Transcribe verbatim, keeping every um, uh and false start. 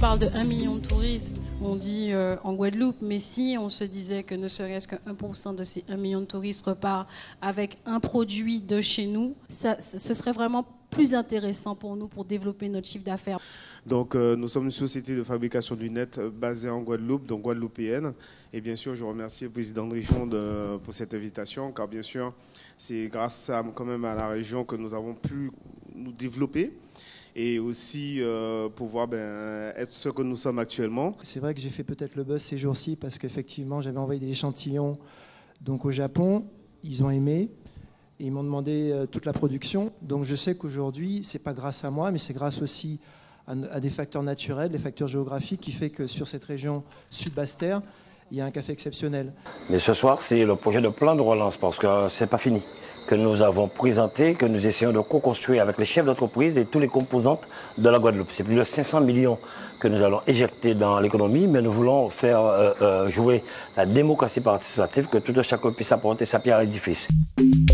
parle de un million de touristes, on dit euh, en Guadeloupe, mais si on se disait que ne serait-ce que un pour cent de ces un million de touristes repart avec un produit de chez nous, ça, ce serait vraiment plus intéressant pour nous pour développer notre chiffre d'affaires. Donc euh, nous sommes une société de fabrication de lunettes basée en Guadeloupe, donc guadeloupéenne. Et bien sûr, je remercie le président Richon de, pour cette invitation, car bien sûr, c'est grâce à, quand même à la région que nous avons pu nous développer et aussi euh, pouvoir ben, être ce que nous sommes actuellement. C'est vrai que j'ai fait peut-être le buzz ces jours-ci parce qu'effectivement, j'avais envoyé des échantillons donc, au Japon, ils ont aimé. Et ils m'ont demandé euh, toute la production. Donc je sais qu'aujourd'hui, ce n'est pas grâce à moi, mais c'est grâce aussi à, à des facteurs naturels, des facteurs géographiques, qui fait que sur cette région sud-Basse-Terre, il y a un café exceptionnel. Mais ce soir, c'est le projet de plan de relance, parce que ce n'est pas fini, que nous avons présenté, que nous essayons de co-construire avec les chefs d'entreprise et tous les composantes de la Guadeloupe. C'est plus de cinq cents millions que nous allons éjecter dans l'économie, mais nous voulons faire euh, euh, jouer la démocratie participative, que tout un chacun puisse apporter sa pierre à l'édifice.